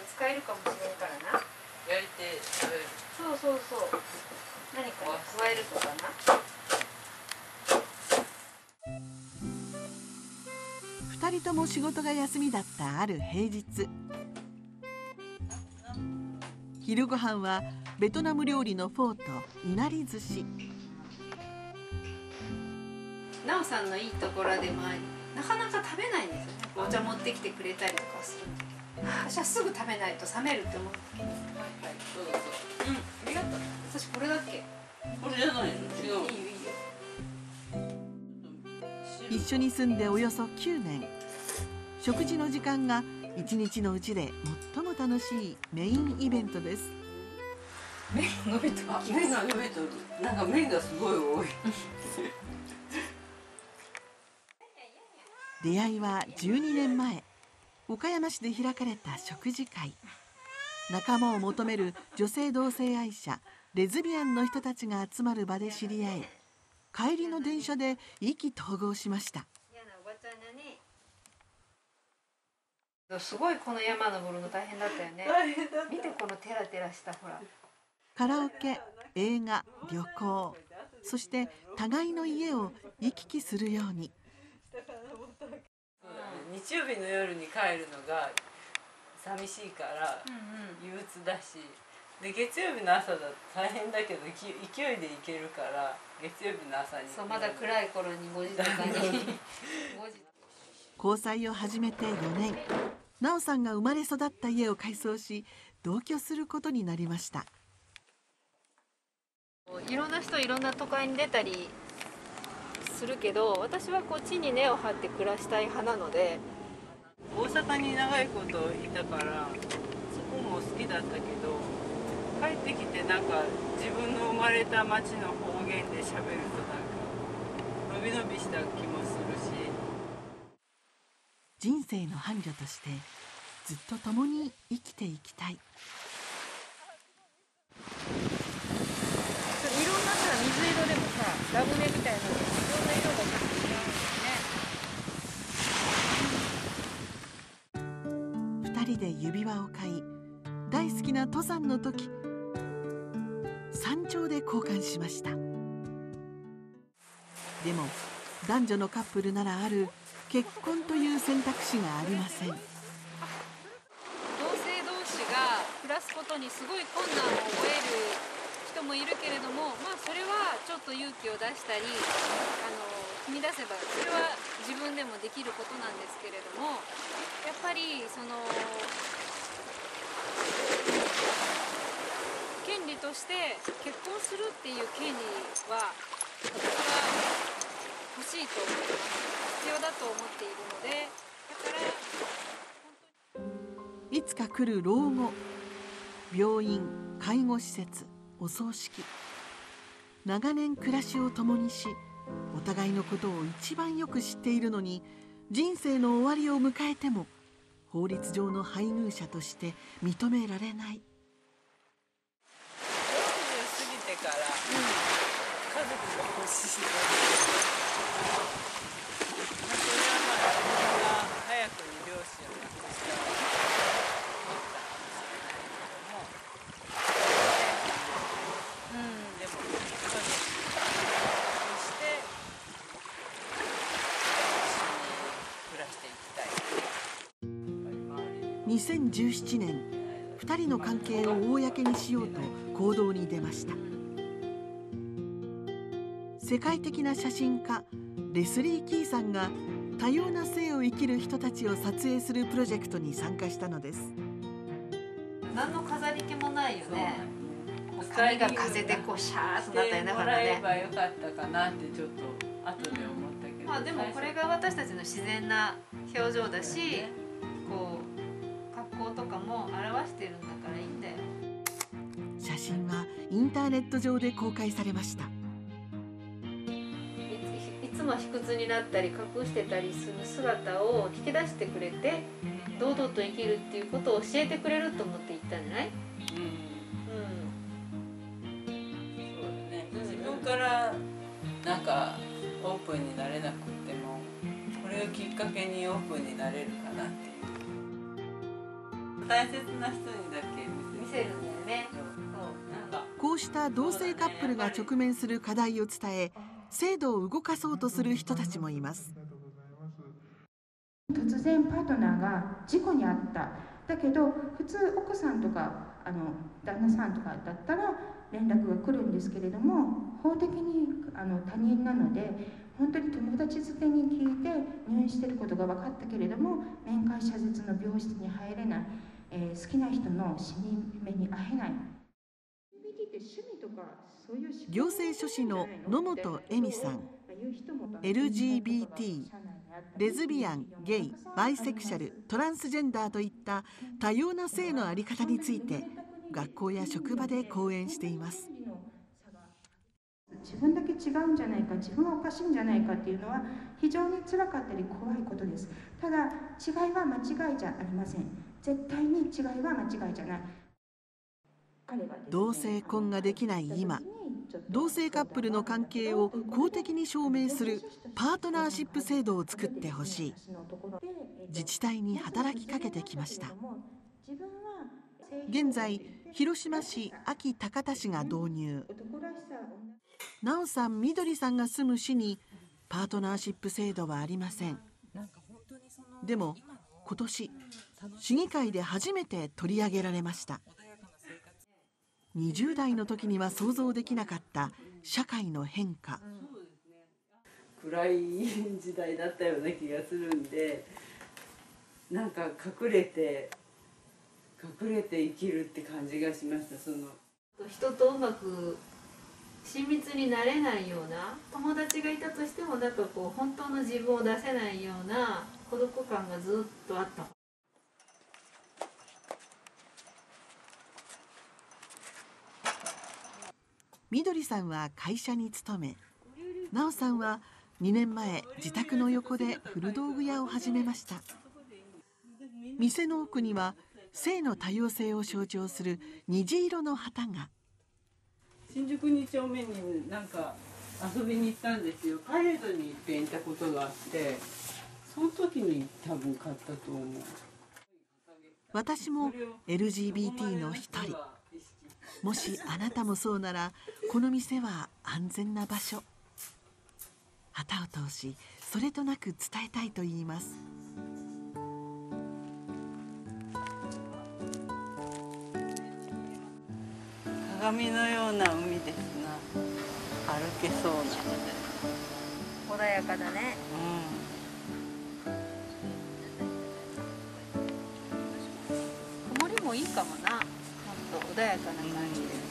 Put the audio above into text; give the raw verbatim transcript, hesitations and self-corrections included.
使えるかもしれんからな。 焼いて食べる。 そうそうそう。何か加えるとかな。 二人とも仕事が休みだったある平日、昼ご飯はベトナム料理のフォーといなり寿司。 なおさんのいいところでもあり、なかなか食べないんですよね。お茶持ってきてくれたりとかするんだけど、私はすぐ食べないと冷めるって思うんだけど。はいはい、 そうそう。うん、ありがとう。 私これだっけ？ これじゃないの？違う。 いいよいいよ。 一緒に住んでおよそきゅうねん。食事の時間が一日のうちで最も楽しいメインイベントです。 麺が伸びた。 麺が伸びとる。なんか麺がすごい多い。 出会いはじゅうにねんまえ、岡山市で開かれた食事会。仲間を求める女性同性愛者、レズビアンの人たちが集まる場で知り合い、帰りの電車で意気投合しました。 すごいこの山登るの大変だったよね。 大変だった。 見てこのテラテラしたほら。 カラオケ、映画、旅行、そして互いの家を行き来するように。 日曜日の夜に帰るのが寂しいから憂鬱だし、で月曜日の朝だと大変だけど勢いで行けるから月曜日の朝に。 そう、まだ暗い頃にごじとかに交際を始めてよねん、なおさんが生まれ育った家を改装し同居することになりました。 いろんな人いろんな都会に出たりするけど、私はこっちに根を張って暮らしたい派なので。 大阪に長いこといたからそこも好きだったけど、帰ってきてなんか自分の生まれた町の方言で喋るとなんかのびのびした気もするし。 人生の伴侶としてずっと共に生きていきたい。 いろんなさ、水色でもさ、ラムネみたいなのいろんな色が違うんですね。 二人で指輪を買い、大好きな登山の時、山頂で交換しました。でも男女のカップルならある結婚という選択肢がありません。 同性同士が暮らすことにすごい困難を覚える人もいるけれども、まあそれはちょっと勇気を出したり、あの踏み出せばそれは自分でもできることなんですけれども、やっぱりその権利として結婚するっていう権利は私は欲しいと思います。必要だと思っているので、だからいつか来る老後、病院、介護施設、お葬式、長年暮らしを共にし、お互いのことを一番よく知っているのに、人生の終わりを迎えても法律上の配偶者として認められない。 ろくじゅう過ぎてから、うん、家族が欲しい。早くに両親を亡くしたら思ったかもしれないけども、うん、でも家族として一緒に暮らしていきたい。 にせんじゅうななねん、ふたりの関係を公にしようと行動に出ました。世界的な写真家レスリー・キーさんが多様な性を生きる人たちを撮影するプロジェクトに参加したのです。 何の飾り気もないよね。髪が風でこうシャーッとなったりながらね。 してもらえばよかったかなってちょっと後で思ったけど、 まあでもこれが私たちの自然な表情だし、こう格好とかも表してるんだからいいんだよ。 写真はインターネット上で公開されました。 いつも卑屈になったり隠してたりする姿を引き出してくれて、堂々と生きるっていうことを教えてくれると思って言ったんじゃない？ うん、うん、そうだね。自分からなんかオープンになれなくても、これをきっかけにオープンになれるかなっていう。 大切な人にだけ見せるんだよね。 なんかこうした同性カップルが直面する課題を伝え、制度を動かそうとする人たちもいます。 突然パートナーが事故に遭った。だけど普通奥さんとかあの旦那さんとかだったら連絡が来るんですけれども、法的にあの他人なので、本当に友達づてに聞いて入院していることが分かったけれども、面会謝絶の病室に入れない、えー、好きな人の死に目に会えない。 行政書士の野本恵美さん、エルジービーティー、レズビアン、ゲイ、バイセクシャル、トランスジェンダーといった多様な性の在り方について学校や職場で講演しています。 自分だけ違うんじゃないか、自分はおかしいんじゃないかっていうのは非常につらかったり怖いことです。ただ違いは間違いじゃありません。絶対に違いは間違いじゃない。 同性婚ができない今、同性カップルの関係を公的に証明するパートナーシップ制度を作ってほしい、自治体に働きかけてきました。現在広島市安芸高田市が導入。奈緒さん、みどりさんが住む市にパートナーシップ制度はありません。でも今年市議会で初めて取り上げられました。にじゅう代の時には想像できなかった社会の変化。 暗い時代だったような気がするんで、なんか隠れて隠れて生きるって感じがしました。その人とうまく親密になれないような友達がいたとしても、なんかこう本当の自分を出せないような孤独感がずっとあった。 みどりさんは会社に勤め、奈緒さんはにねんまえ自宅の横で古道具屋を始めました。店の奥には性の多様性を象徴する虹色の旗が。 新宿に丁目になんか遊びに行ったんですよ。パレードに行っていたことがあって、その時に多分買ったと思う。 私も エルジービーティー の一人。もしあなたもそうなら、この店は安全な場所。旗を通しそれとなく伝えたいと言います。 鏡のような海ですな。歩けそうな。 穏やかだね。 うん。 曇りもいいかもな。もっと穏やかな感じで。